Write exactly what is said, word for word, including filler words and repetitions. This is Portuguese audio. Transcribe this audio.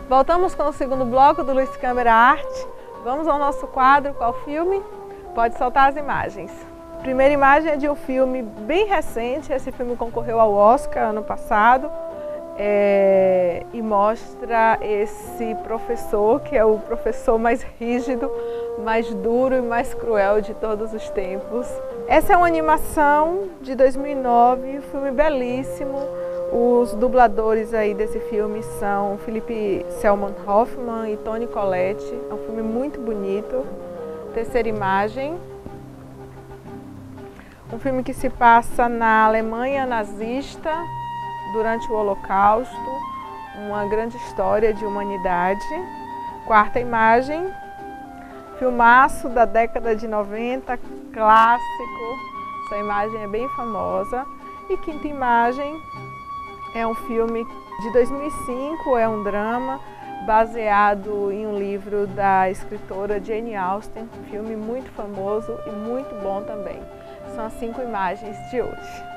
Voltamos com o segundo bloco do Luz Câmera Arte. Vamos ao nosso quadro, qual filme? Pode soltar as imagens. A primeira imagem é de um filme bem recente, esse filme concorreu ao Oscar ano passado é, e mostra esse professor, que é o professor mais rígido, mais duro e mais cruel de todos os tempos. Essa é uma animação de dois mil e nove, um filme belíssimo. Os dubladores aí desse filme são Philippe Seymour Hoffman e Toni Collette. É um filme muito bonito. Terceira imagem. Um filme que se passa na Alemanha nazista durante o Holocausto. Uma grande história de humanidade. Quarta imagem. Filmaço da década de noventa, clássico. Essa imagem é bem famosa. E quinta imagem. É um filme de dois mil e cinco, é um drama baseado em um livro da escritora Jane Austen, um filme muito famoso e muito bom também. São as cinco imagens de hoje.